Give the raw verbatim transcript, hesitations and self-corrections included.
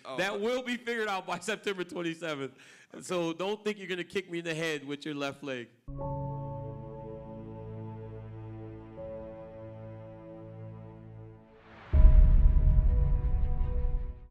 Oh, that will be figured out by September twenty-seventh. Okay. So don't think you're going to kick me in the head with your left leg.